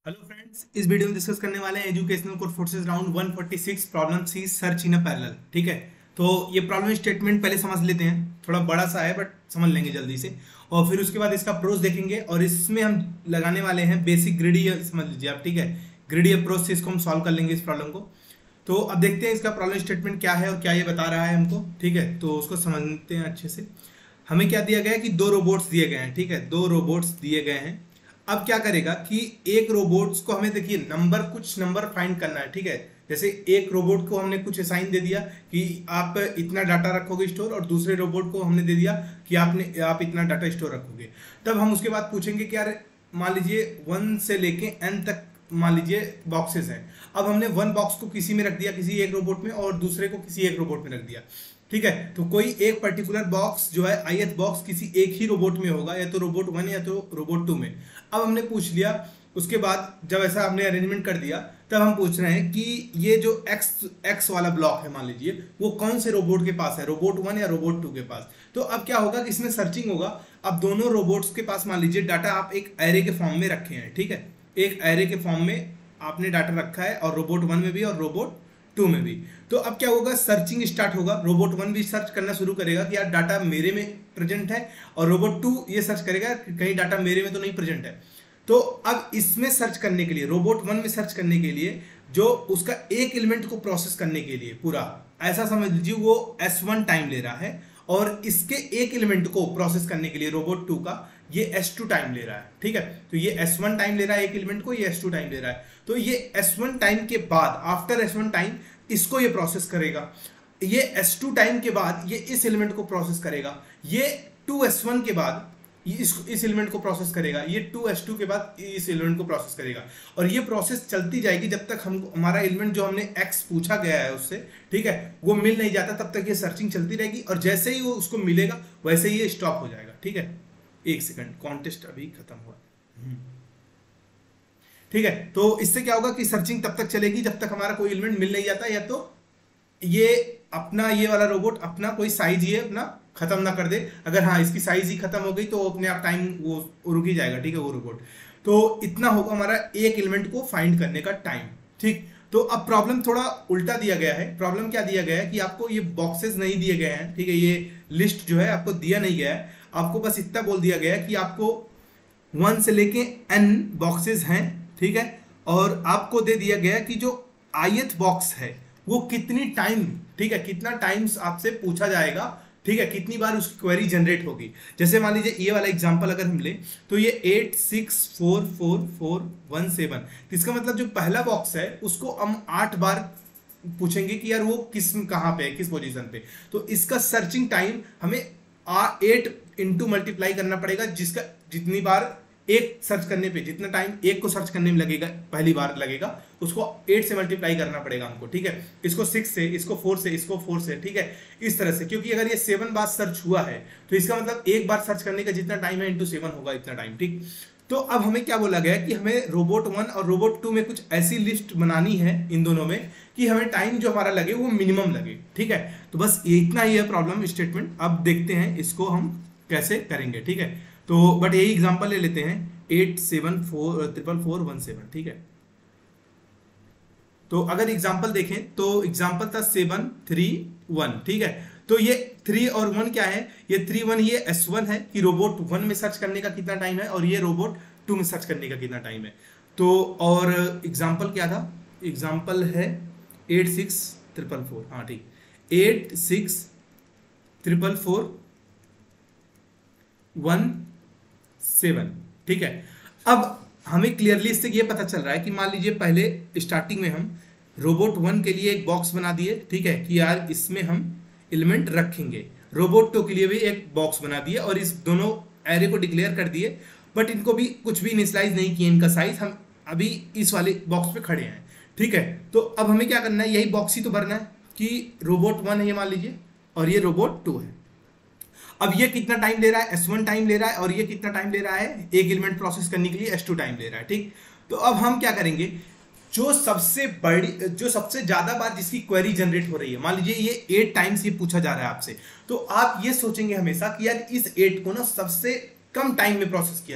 Hello friends, इस video में discuss करने वाले हैं educational Codeforces round 146 problem C search in a parallel. ठीक है, तो ये प्रॉब्लम स्टेटमेंट पहले समझ लेते हैं। थोड़ा बड़ा सा है बट समझ लेंगे जल्दी से, और फिर उसके बाद इसका अप्रोच देखेंगे और इसमें हम लगाने वाले हैं बेसिक ग्रिडी, समझ लीजिए आप। ठीक है, ग्रिडी अप्रोच से इसको हम सॉल्व कर लेंगे इस प्रॉब्लम को। तो अब देखते हैं इसका प्रॉब्लम स्टेटमेंट क्या है और क्या ये बता रहा है हमको। ठीक है, तो उसको समझते हैं अच्छे से। हमें क्या दिया गया है कि दो रोबोट्स दिए गए हैं। ठीक है, दो रोबोट्स दिए गए हैं। अब क्या करेगा कि एक रोबोट्स को हमें देखिए कुछ नंबर फाइंड करना है। ठीक है, जैसे एक रोबोट को हमने कुछ असाइन दे दिया कि आप इतना डाटा रखोगे स्टोर, और दूसरे रोबोट को हमने दे दिया कि आप इतना डाटा स्टोर रखोगे। तब हम उसके बाद पूछेंगे कि यार मान लीजिए 1 से लेके n तक मान लीजिए बॉक्सेस हैं। अब हमने 1 बॉक्स को किसी में रख दिया, किसी एक रोबोट में, और दूसरे को किसी एक रोबोट में रख दिया। ठीक है, तो कोई एक पर्टिकुलर बॉक्स जो है ith बॉक्स किसी एक ही रोबोट में होगा, या तो रोबोट 1 या तो रोबोट 2 में। अब हमने पूछ लिया, उसके बाद जब ऐसा हमने अरेंजमेंट कर दिया, तब हम पूछ रहे हैं कि ये जो x वाला ब्लॉक है मान लीजिए, वो कौन से रोबोट के पास है, रोबोट 1 या रोबोट 2 के पास। तो अब क्या होगा कि इसमें सर्चिंग होगा। अब दोनों रोबोट्स के पास मान लीजिए डाटा आप एक एरे के फॉर्म में रखे हैं। ठीक है, एक एरे के फॉर्म में आपने डाटा रखा है, और रोबोट 1 में भी और रोबोट 2 में भी। तो अब क्या होगा, सर्चिंग स्टार्ट होगा। रोबोट 1 भी सर्च करना शुरू करेगा कि यार डाटा मेरे में प्रेजेंट है, और रोबोट 2 ये सर्च करेगा कि कहीं डाटा मेरे में तो नहीं प्रेजेंट है। तो अब इसमें सर्च करने के लिए, रोबोट 1 में सर्च करने के लिए, जो उसका एक एलिमेंट को प्रोसेस करने के लिए पूरा ऐसा समझ लीजिए वो S1 टाइम ले रहा है, और इसके एक एलिमेंट को प्रोसेस करने के लिए रोबोट 2 का ये S2 टाइम ले रहा है। ठीक है, तो ये S1 टाइम ले रहा है एक एलिमेंट को, ये S2 टाइम ले रहा है। तो ये S1 टाइम के बाद, आफ्टर S1 टाइम, इसको ये प्रोसेस करेगा। ये S2 टाइम के बाद ये इस एलिमेंट को प्रोसेस करेगा। ये 2S1 के बाद ये इस एलिमेंट को प्रोसेस करेगा। ये 2S2 के बाद इस एलिमेंट को प्रोसेस करेगा, और ये प्रोसेस चलती जाएगी जब तक हमारा एलिमेंट जो हमने x पूछा गया है उससे, ठीक है, वो मिल नहीं जाता, तब तक ये सर्चिंग चलती रहेगी। और जैसे ही वो उसको मिलेगा वैसे ही ये स्टॉप हो जाएगा। ठीक है, एक सेकंड, कॉन्टेस्ट अभी खत्म हुआ। ठीक है, तो इससे क्या होगा कि सर्चिंग तब तक चलेगी जब तक हमारा कोई एलिमेंट मिल नहीं जाता, या तो ये अपना ये वाला रोबोट अपना कोई साइज ये अपना खत्म ना कर दे। अगर हाँ इसकी साइज ही खत्म हो गई तो अपने आप टाइम वो रुक ही जाएगा। ठीक है, वो रोबोट। तो इतना होगा हमारा एक एलिमेंट को फाइंड करने का टाइम। ठीक, तो अब प्रॉब्लम थोड़ा उल्टा दिया गया है। प्रॉब्लम क्या दिया गया है कि आपको ये बॉक्सेस नहीं दिए गए हैं। ठीक है, ये लिस्ट जो है आपको दिया नहीं गया है। आपको बस इतना बोल दिया गया है कि आपको 1 से लेके n बॉक्सेस हैं। ठीक है, और आपको दे दिया गया कि जो ith बॉक्स है वो कितनी टाइम, ठीक है, कितना टाइम्स आपसे पूछा जाएगा। ठीक है, कितनी बार उसकी क्वेरी जनरेट होगी। जैसे मान लीजिए ये वाला एग्जांपल अगर हम ले, तो ये 864447, तो इसका मतलब जो पहला बॉक्स है उसको हम 8 बार पूछेंगे कि यार वो कहाँ पे है, किस पोजीशन पे। तो इसका सर्चिंग टाइम हमें 8 इंटू मल्टीप्लाई करना पड़ेगा, जिसका जितनी बार एक सर्च करने पे जितना टाइम एक को सर्च करने में लगेगा, पहली बार लगेगा, उसको 8 से मल्टीप्लाई करना पड़ेगा हमको। ठीक है, इसको 6 से, इसको 4 से, इसको 4 से। ठीक है, इस तरह से, क्योंकि अगर ये 7 बार सर्च हुआ है तो इसका मतलब एक बार सर्च करने का जितना टाइम है इंटू 7 होगा इतना टाइम। ठीक, तो अब हमें क्या बोला गया कि हमें रोबोट 1 और रोबोट 2 में कुछ ऐसी लिस्ट बनानी है इन दोनों में कि हमें टाइम जो हमारा लगे वो मिनिमम लगे। ठीक है, तो बस इतना ही है प्रॉब्लम स्टेटमेंट। अब देखते हैं इसको हम कैसे करेंगे। ठीक है, तो बट यही एग्जांपल ले लेते हैं 874447। ठीक है, तो अगर एग्जांपल देखें तो एग्जांपल था 731। ठीक है, तो ये 3 और 1 क्या है, ये 3 1 ये S1 है कि रोबोट 1 में सर्च करने का कितना टाइम है, और ये रोबोट 2 में सर्च करने का कितना टाइम है। तो और एग्जांपल क्या था, एग्जांपल है 86444। हाँ ठीक, 8644417। ठीक है, अब हमें क्लियरली इससे ये पता चल रहा है कि मान लीजिए पहले स्टार्टिंग में हम रोबोट 1 के लिए एक बॉक्स बना दिए। ठीक है, कि यार इसमें हम एलिमेंट रखेंगे। रोबोट 2 के लिए भी एक बॉक्स बना दिए, और इस दोनों एरे को डिक्लेयर कर दिए, बट इनको भी कुछ भी इनिशियलाइज नहीं किए इनका साइज। हम अभी इस वाले बॉक्स पे खड़े हैं। ठीक है, तो अब हमें क्या करना है, यही बॉक्स ही तो भरना है कि रोबोट 1 है ये मान लीजिए, और ये रोबोट 2 है। अब ये कितना टाइम ले रहा है, S1 टाइम ले रहा है, और ये कितना टाइम ले रहा है एक एलिमेंट प्रोसेस करने के लिए, S2 टाइम ले रहा है। ठीक, तो अब हम क्या करेंगे, जो सबसे ज्यादा बार जिसकी क्वेरी जनरेट हो रही है, मान लीजिए ये 8 टाइम्स ये पूछा जा रहा है आपसे, तो आप ये सोचेंगे हमेशा कि यार इस 8 को ना सबसे कम टाइम में प्रोसेस किया जाए।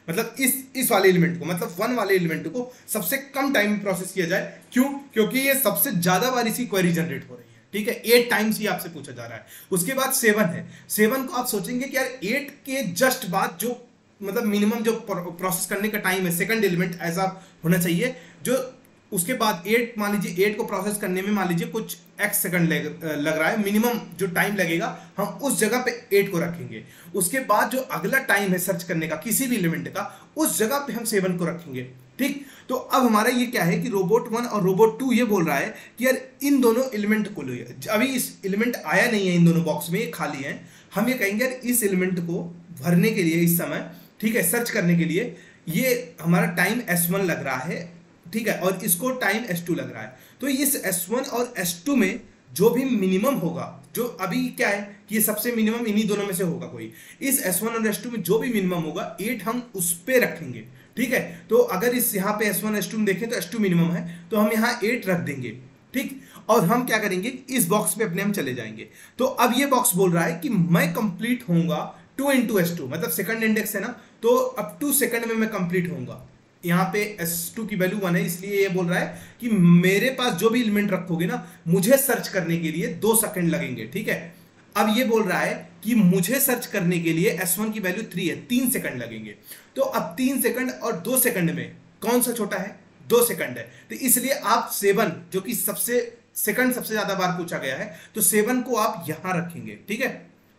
मतलब इस वाले एलिमेंट को, मतलब 1 वाले एलिमेंट को सबसे कम टाइम में प्रोसेस किया जाए। क्यों? क्योंकि ये सबसे ज्यादा बार इसी क्वेरी जनरेट हो रही है, ठीक है, 8 टाइम्स ही आपसे पूछा जा रहा है। उसके बाद 7 है। 7 को आप सोचेंगे कि यार 8 के जस्ट बाद जो मतलब मिनिमम जो प्रोसेस करने का टाइम है सेकंड एलिमेंट ऐसा होना चाहिए जो उसके बाद 8, मान लीजिए 8 को प्रोसेस करने में मान लीजिए कुछ x सेकंड लग रहा है, मिनिमम जो टाइम लगेगा हम उस जगह पे 8 को रखेंगे। उसके बाद जो अगला टाइम है सर्च करने का किसी भी एलिमेंट का, उस जगह पे हम 7 को रखेंगे, ठीक। तो अब हमारा ये क्या है कि रोबोट 1 और रोबोट 2 ये बोल रहा है कि यार इन दोनों एलिमेंट को लो, अभी इस एलिमेंट आया नहीं है इन दोनों बॉक्स में, ये खाली है। हम ये कहेंगे यार इस एलिमेंट को भरने के लिए इस समय, ठीक है, सर्च करने के लिए ये हमारा टाइम S1 लग रहा है, ठीक है, और इसको टाइम S2 लग रहा है। तो इस S1 और S2 में जो भी मिनिमम होगा, जो अभी क्या है कि ये सबसे मिनिमम इन्हीं दोनों में से होगा कोई, इस S1 और S2 में जो भी मिनिमम होगा 8 हम उस पे रखेंगे, ठीक है। तो अगर इस यहाँ पे S1 S2 में देखें तो S2 मिनिमम है, तो हम यहाँ 8 रख देंगे, ठीक। और हम क्या करेंगे, इस बॉक्स पे अपने हम चले जाएंगे। तो अब ये बॉक्स बोल रहा है कि मैं कंप्लीट होऊंगा 2 into S2, मतलब सेकंड इंडेक्स है ना, तो अप टू सेकंड में मैं कंप्लीट होऊंगा। यहाँ पे S2 की वैल्यू 1 है, इसलिए ये बोल रहा है कि मेरे पास जो भी एलिमेंट रखोगे ना, मुझे सर्च करने के लिए 2 सेकंड लगेंगे, ठीक है। अब ये बोल रहा है कि मुझे सर्च करने के लिए S1 की वैल्यू 3 है, 3 सेकंड लगेंगे। तो अब 3 सेकंड और 2 सेकंड में कौन सा छोटा है? 2 सेकंड है। तो इसलिए आप 7, जो कि सबसे ज्यादा बार पूछा गया है, तो 7 को आप यहां रखेंगे, ठीक है।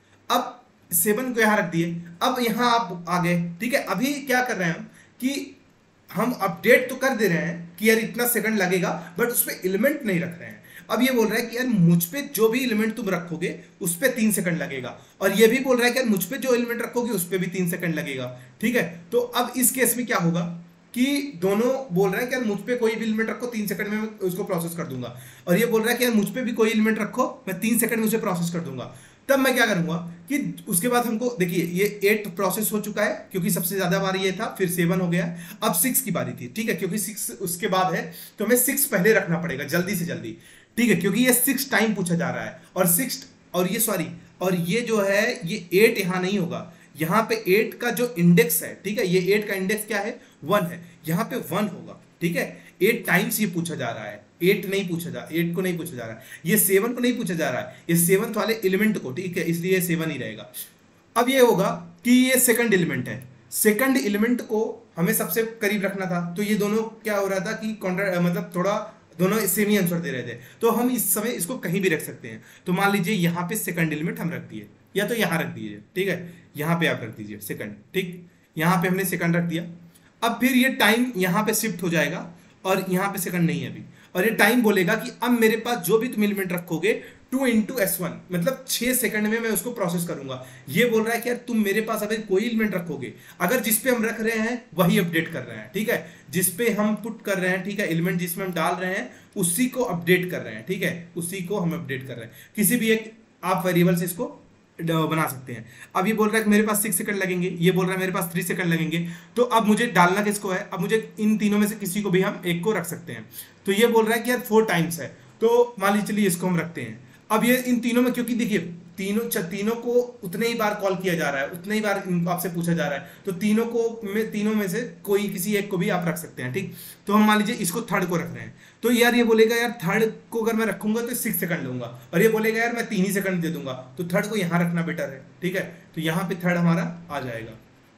अब 7 को यहां रख दिए, अब यहां आप आ गए, ठीक है। अभी क्या कर रहे हैं हम कि हम अपडेट तो कर दे रहे हैं कि यार इतना सेकंड लगेगा, बट उस पर एलिमेंट नहीं रख रहे हैं। अब ये बोल रहा है कि यार मुझ पे जो भी एलिमेंट तुम रखोगे उस पे 3 सेकंड लगेगा, और ये भी बोल रहा है कि यार मुझ पे जो एलिमेंट रखोगे उस पे भी 3 सेकंड लगेगा, ठीक है। तो अब इस केस में क्या होगा कि दोनों बोल रहे हैं कि यार मुझ पे कोई भी एलिमेंट रखो 3 सेकंड में मैं उसको प्रोसेस कर दूंगा, और ये बोल रहा है कि यार मुझ पे भी कोई एलिमेंट रखो मैं 3 सेकंड में उसे प्रोसेस कर दूंगा। तब मैं क्या करूंगा कि उसके बाद हमको देखिए ये 8 प्रोसेस हो चुका है क्योंकि सबसे ज्यादा बार ये था, फिर 7 हो गया, अब 6 की बारी थी, ठीक है, क्योंकि 6 उसके बाद है तो हमें 6 पहले रखना पड़ेगा जल्दी से जल्दी, ठीक है, क्योंकि ये 6 टाइम पूछा जा रहा है, और 6 और ये सॉरी और ये जो है ये 8 यहां नहीं होगा, यहाँ पे 8 का जो इंडेक्स है, ठीक है, ये 8 का इंडेक्स क्या है? 1 है, यहाँ पे 1 होगा, ठीक है। 8 टाइम्स ये पूछा जा रहा है, 8 को नहीं पूछा जा रहा है, ये 7 को नहीं पूछा जा रहा है, ये 7th वाले एलिमेंट को, ठीक है, इसलिए 7 ही रहेगा। अब ये होगा कि ये सेकंड एलिमेंट है, सेकंड एलिमेंट को हमें सबसे करीब रखना था, तो ये दोनों क्या हो रहा था कि मतलब थोड़ा दोनों सेम ही आंसर दे रहे थे, तो हम इस समय इसको कहीं भी रख सकते हैं। तो मान लीजिए यहाँ पे सेकंड एलिमेंट हम रख दिए, या तो यहाँ रख दीजिए, ठीक है, यहाँ पे आप रख दीजिए सेकंड, ठीक, यहाँ पे हमने सेकंड रख दिया। अब फिर ये टाइम यहाँ पे शिफ्ट हो जाएगा और यहाँ पे सेकंड नहीं है अभी, और ये टाइम बोलेगा कि अब मेरे पास जो भी तुम एलिमेंट रखोगे 2 into S1, मतलब 6 सेकंड में मैं उसको प्रोसेस करूंगा। ये बोल रहा है कि यार तुम मेरे पास अगर कोई एलिमेंट रखोगे, अगर जिस पे हम रख रहे हैं वही अपडेट कर रहे हैं, ठीक है, जिस पे हम पुट कर रहे हैं, ठीक है, एलिमेंट जिसमें हम डाल रहे हैं उसी को अपडेट कर रहे हैं, ठीक है, उसी को हम अपडेट कर रहे हैं, किसी भी एक आप वेरिएबल से इसको बना सकते हैं। अब ये बोल रहा है कि मेरे पास 6 सेकंड लगेंगे, ये बोल रहा है मेरे पास 3 सेकंड लगेंगे, तो अब मुझे डालना किसको है? अब मुझे इन तीनों में से किसी को भी हम एक को रख सकते हैं। तो ये बोल रहा है कि यार 4 टाइम्स है, तो मान लीजिए चलिए इसको हम रखते हैं। अब ये इन तीनों में, क्योंकि देखिए तीनों को उतने ही बार कॉल किया जा रहा है, उतने ही बार आपसे पूछा जा रहा है, तो तीनों में से कोई किसी एक को भी आप रख सकते हैं, ठीक। तो हम मान लीजिए इसको थर्ड को रख रहे हैं, तो यार ये बोलेगा यार थर्ड को अगर मैं रखूंगा तो 6 सेकंड लूंगा, और ये बोलेगा यार मैं 3 ही सेकंड दे दूंगा, तो थर्ड को यहां रखना बेटर है, ठीक है। तो यहाँ पे थर्ड हमारा आ जाएगा,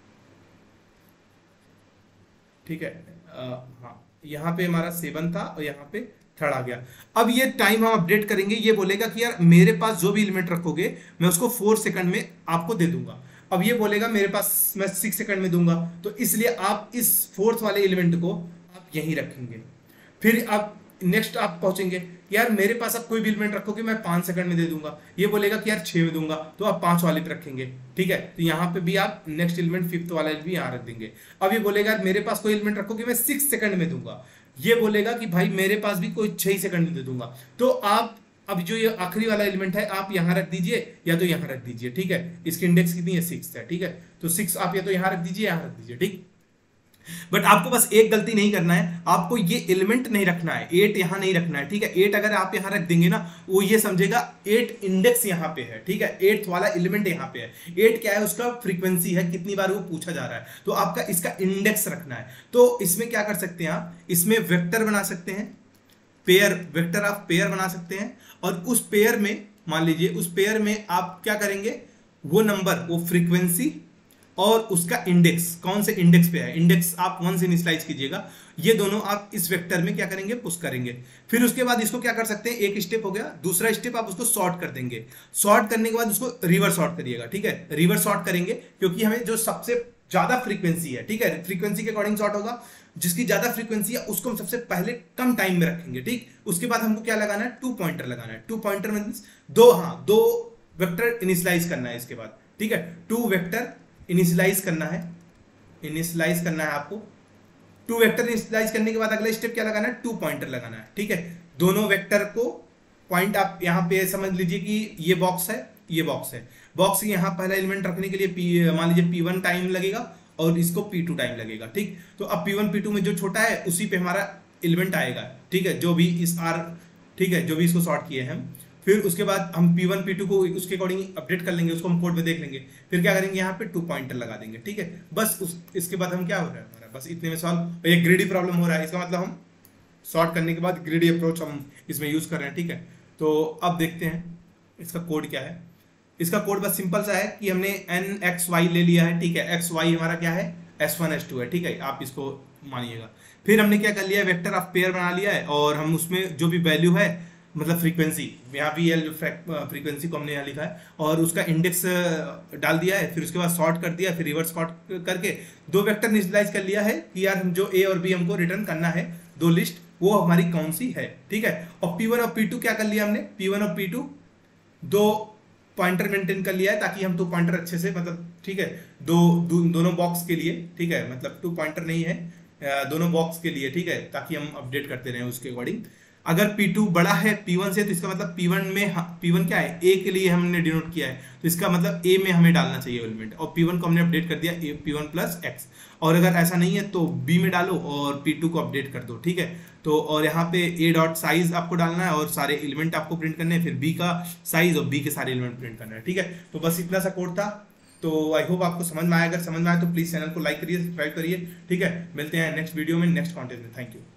ठीक है, हाँ, यहाँ पे हमारा 7 था और यहाँ पे थर्ड आ गया। अब ये टाइम हम अपडेट करेंगे, ये बोलेगा कि यार मेरे पास जो भी एलिमेंट रखोगे मैं उसको 4 सेकंड में आपको दे दूंगा। अब ये बोलेगा मेरे पास मैं 6 सेकंड में दूंगा, तो इसलिए आप इस 4th वाले एलिमेंट को आप यहीं रखेंगे। फिर आप नेक्स्ट आप पहुंचेंगे, यार मेरे पास आप कोई भी एलिमेंट रखोगे मैं 5 सेकंड में दे दूंगा, ये बोलेगा कि यार 6 में दूंगा, तो आप 5 वाले पे रखेंगे, ठीक है। तो यहाँ पे भी आप नेक्स्ट एलिमेंट 5th वाला भी यहाँ रख देंगे। अब ये बोलेगा यार मेरे पास कोई एलिमेंट रखोगे मैं 6 सेकंड में दूंगा, ये बोलेगा कि भाई मेरे पास भी कोई 6 सेकंड में दे दूंगा, तो आप अब जो ये आखिरी वाला एलिमेंट है आप यहाँ रख दीजिए या तो यहाँ रख दीजिए, ठीक है। इसकी इंडेक्स कितनी है? 6 है, ठीक है, तो 6 आप या तो यहाँ रख दीजिए यहाँ रख दीजिए, ठीक। बट आपको बस एक गलती नहीं करना है, आपको ये एलिमेंट नहीं रखना है, 8 यहां नहीं रखना है, ठीक है। 8 अगर आप यहां रख देंगे ना, वो ये समझेगा 8 इंडेक्स यहां पे है, ठीक है, 8th वाला एलिमेंट यहां पे है। 8 क्या है, उसका फ्रीक्वेंसी है, कितनी बार वो पूछा जा रहा है, तो आपका इसका इंडेक्स रखना है। तो इसमें क्या कर सकते हैं आप, इसमें वेक्टर बना सकते हैं, पेयर, वेक्टर ऑफ पेयर बना सकते हैं, और उस पेयर में मान लीजिए, उस पेयर में आप क्या करेंगे, वो नंबर, वो फ्रीक्वेंसी और उसका इंडेक्स, कौन से इंडेक्स पे है, इंडेक्स आप 1 से इनिशियलाइज कीजिएगा, ये दोनों आप इस वेक्टर में क्या करेंगे, पुश करेंगे। फिर उसके बाद इसको क्या कर सकते हैं, एक स्टेप हो गया, दूसरा स्टेप आप उसको सॉर्ट कर देंगे। सॉर्ट करने के बाद उसको रिवर्स सॉर्ट करिएगा, ठीक है, रिवर्स सॉर्ट करेंगे, क्योंकि हमें जो सबसे ज्यादा फ्रीक्वेंसी है, ठीक है, फ्रीक्वेंसी के अकॉर्डिंग सॉर्ट होगा, जिसकी ज्यादा फ्रीक्वेंसी है उसको हम सबसे पहले कम टाइम में रखेंगे, ठीक। उसके बाद हमको क्या लगाना है, 2 पॉइंटर लगाना है। 2 पॉइंटर मींस दो वेक्टर इनिशियलाइज करना है इसके बाद, ठीक है, 2 वेक्टर इनिशियलाइज करना है, इनिशियलाइज करना है आपको। 2 वेक्टर इनिशियलाइज करने के बाद अगला स्टेप क्या लगाना है, 2 पॉइंटर लगाना है, ठीक है। दोनों वेक्टर को पॉइंट आप यहाँ पे समझ लीजिए कि ये बॉक्स है, ये बॉक्स है, बॉक्स के यहाँ पहला एलिमेंट रखने के लिए मान लीजिए P1 टाइम लगेगा और इसको P2 टाइम लगेगा, ठीक। तो अब P1 P2 में जो छोटा है उसी पे हमारा एलिमेंट आएगा, ठीक है, जो भी इस R, ठीक है, जो भी इसको सॉर्ट किए हैं हम। फिर उसके बाद हम P1 P2 को उसके अकॉर्डिंग अपडेट कर लेंगे, उसको हम कोड में देख लेंगे। फिर क्या करेंगे, यहाँ पे 2 पॉइंटर लगा देंगे, ठीक है, बस इसके बाद हम क्या हो रहा है हमारा, बस इतने में सॉल्व। ये ग्रीडी प्रॉब्लम हो रहा है, इसका मतलब हम सॉर्ट करने के बाद ग्रीडी अप्रोच हम इसमें यूज कर रहे हैं, ठीक है। तो अब देखते हैं इसका कोड क्या है। इसका कोड बस सिंपल सा है कि हमने NXY ले लिया है, ठीक है, XY हमारा क्या है, S1 S2 है, ठीक है, आप इसको मानिएगा। फिर हमने क्या कर लिया है, वेक्टर ऑफ पेयर बना लिया है, और हम उसमें जो भी वैल्यू है, मतलब फ्रीक्वेंसी, यहाँ भी फ्रीक्वेंसी को हमने यहाँ लिखा है, और उसका इंडेक्स डाल दिया है। फिर उसके बाद सॉर्ट कर दिया, फिर रिवर्स सॉर्ट करके 2 वेक्टर इनिशियलाइज कर लिया है कि यार हम जो A और B हमको रिटर्न करना है, 2 लिस्ट, वो हमारी कौन सी है, ठीक है। और P1 और P2 क्या कर लिया हमने, P1 और P2 2 पॉइंटर मेंटेन कर लिया है, ताकि हम 2 पॉइंटर अच्छे से, मतलब ठीक है, दोनों बॉक्स के लिए, ठीक है, मतलब 2 पॉइंटर नहीं है, दोनों बॉक्स के लिए, ठीक है, ताकि हम अपडेट करते रहें उसके अकॉर्डिंग। अगर P2 बड़ा है P1 से, तो इसका मतलब P1 में, P1 क्या है, A के लिए हमने डिनोट किया है, तो इसका मतलब A में हमें डालना चाहिए एलिमेंट, और P1 को हमने अपडेट कर दिया P1 प्लस X। और अगर ऐसा नहीं है तो B में डालो और P2 को अपडेट कर दो, ठीक है। तो और यहाँ पे A डॉट साइज आपको डालना है, और सारे एलिमेंट आपको प्रिंट करने हैं, फिर B का साइज और B के सारे एलिमेंट प्रिंट करना है, ठीक है। तो बस इतना सा कोड था। तो आई होप आपको समझ में आया, अगर समझ में आया तो प्लीज चैनल को लाइक करिए, सब्सक्राइब करिए, ठीक है। मिलते हैं नेक्स्ट वीडियो में, नेक्स्ट कॉन्टेंट में। Thank you.